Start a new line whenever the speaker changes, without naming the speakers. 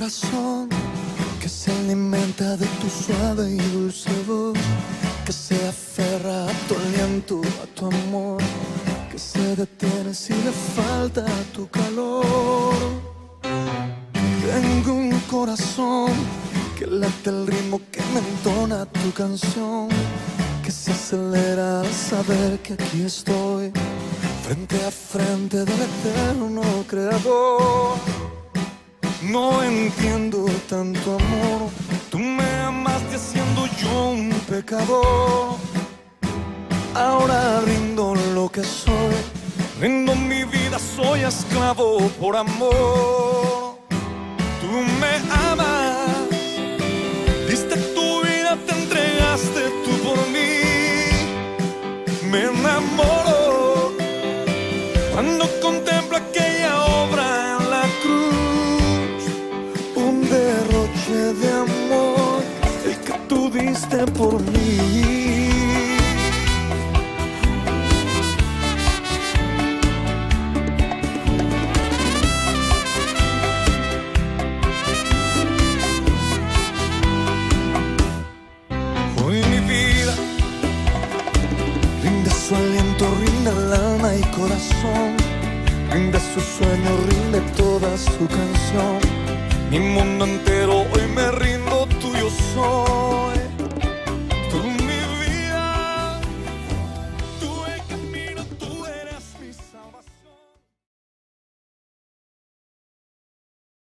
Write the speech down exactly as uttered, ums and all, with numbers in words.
corazón que se alimenta de tu suave y dulce voz, que se aferra a tu aliento, a tu amor, que se detiene si le falta tu calor. Tengo un corazón que late el ritmo que me entona tu canción, que se acelera al saber que aquí estoy, frente a frente del eterno creador. No entiendo tanto amor, tú me amaste siendo yo un pecador. Ahora rindo lo que soy, rindo mi vida, soy esclavo por amor. Tú me amas, diste tu vida, te entregaste tú por mí. Me enamoro cuando contemplo aquella obra en la cruz, un derroche de amor, el que tú diste por mí. Hoy mi vida rinde su aliento, rinde el alma y corazón, rinde su sueño, rinde toda su canción. Mi mundo entero hoy me rindo, tuyo soy.